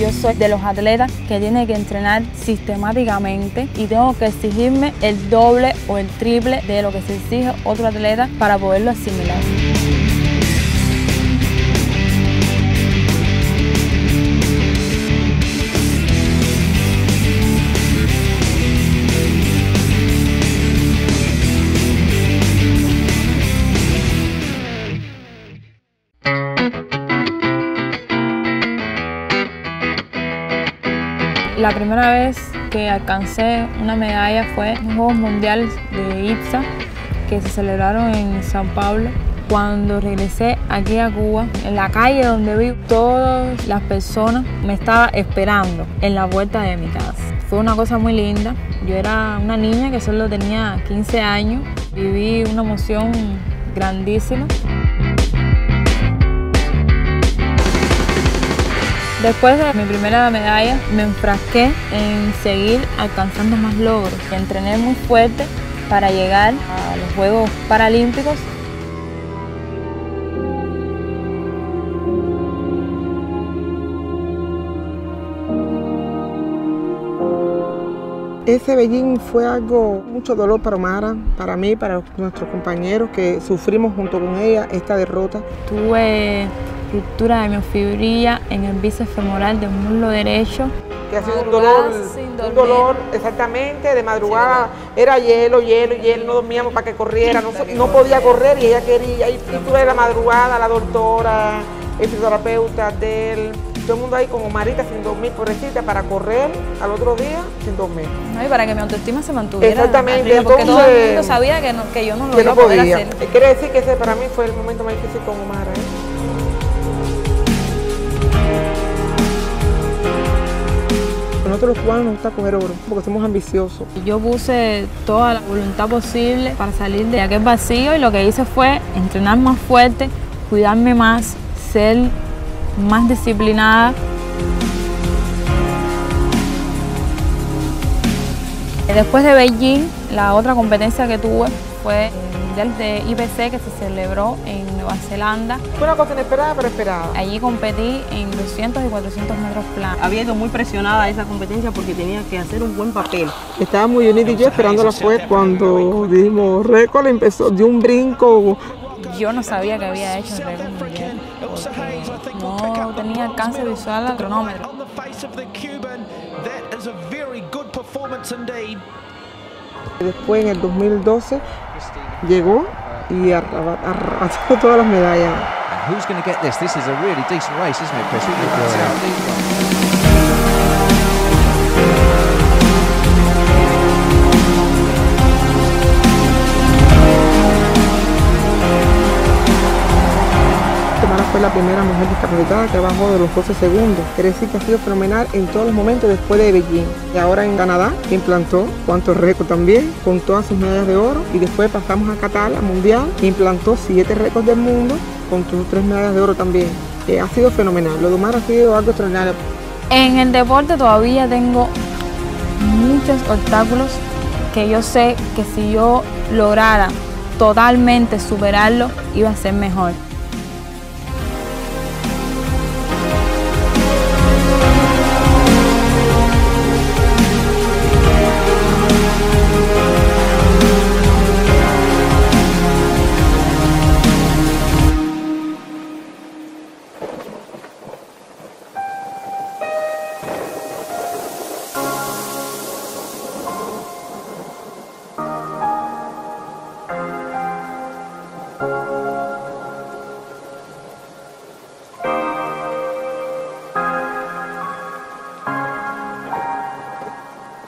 Yo soy de los atletas que tienen que entrenar sistemáticamente y tengo que exigirme el doble o el triple de lo que se exige otro atleta para poderlo asimilar. La primera vez que alcancé una medalla fue en los Juegos Mundiales de IPSA que se celebraron en San Pablo. Cuando regresé aquí a Cuba, en la calle donde vivo, todas las personas me estaban esperando en la puerta de mi casa. Fue una cosa muy linda. Yo era una niña que solo tenía 15 años. Viví una emoción grandísima. Después de mi primera medalla, me enfrasqué en seguir alcanzando más logros. Entrené muy fuerte para llegar a los Juegos Paralímpicos. Ese Beijing fue mucho dolor para Omara, para mí, para nuestros compañeros que sufrimos junto con ella esta derrota. Tuve ruptura de miofibrilla en el bíceps femoral del muslo derecho. Que ha sido un dolor exactamente, de madrugada era hielo, no dormíamos para que corriera, no podía correr y ella quería. Y tuve la madrugada, la doctora, el fisioterapeuta, todo el mundo ahí como Marita sin dormir, pobrecita, para correr al otro día sin dormir. No, y para que mi autoestima se mantuviera. Exactamente. Porque todo el mundo sabía que yo no lo iba a poder hacer. Quiere decir que ese para mí fue el momento más difícil con Omara. A nosotros los cubanos nos gusta coger oro, porque somos ambiciosos. Yo puse toda la voluntad posible para salir de aquel vacío y lo que hice fue entrenar más fuerte, cuidarme más, ser más disciplinada. Después de Beijing, la otra competencia que tuve fue el Mundial de IPC que se celebró en Nueva Zelanda. Fue una cosa inesperada, pero esperada. Allí competí en 200 y 400 metros planos. Había ido muy presionada esa competencia porque tenía que hacer un buen papel. Estábamos Yonit y yo esperándola fue cuando dimos récord, empezó, dio un brinco. Yo no sabía que había hecho el récord mundial porque no tenía alcance visual al cronómetro. Después en el 2012 llegó y arrasó todas las medallas. Omara fue la primera mujer discapacitada que bajó de los 12 segundos. Quiere decir que ha sido fenomenal en todos los momentos después de Beijing. Y ahora en Canadá implantó cuantos récords también, con todas sus medallas de oro. Y después pasamos a Qatar, al Mundial, que implantó 7 récords del mundo, con sus 3 medallas de oro también. Ha sido fenomenal. Lo de Omara ha sido algo extraordinario. En el deporte todavía tengo muchos obstáculos que yo sé que si yo lograra totalmente superarlo, iba a ser mejor.